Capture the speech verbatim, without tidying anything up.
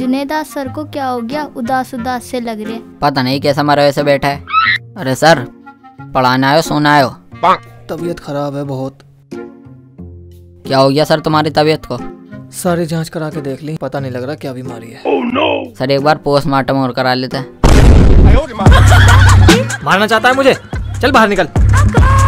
जुनेदा sir को क्या हो गया, उदास उदास से लग रहे। पता नहीं कैसा मरे वैसे बैठा है। अरे सर, पढ़ाना आयो सोना आयो? तबीयत खराब है बहुत। क्या हो गया सर तुम्हारी तबीयत को? सारी जांच करा के देख ली, पता नहीं लग रहा क्या बीमारी है। oh, no! सर एक बार पोस्टमार्टम और करा लेते हैं। मारना चाहता है मुझे, चल बाहर निकल।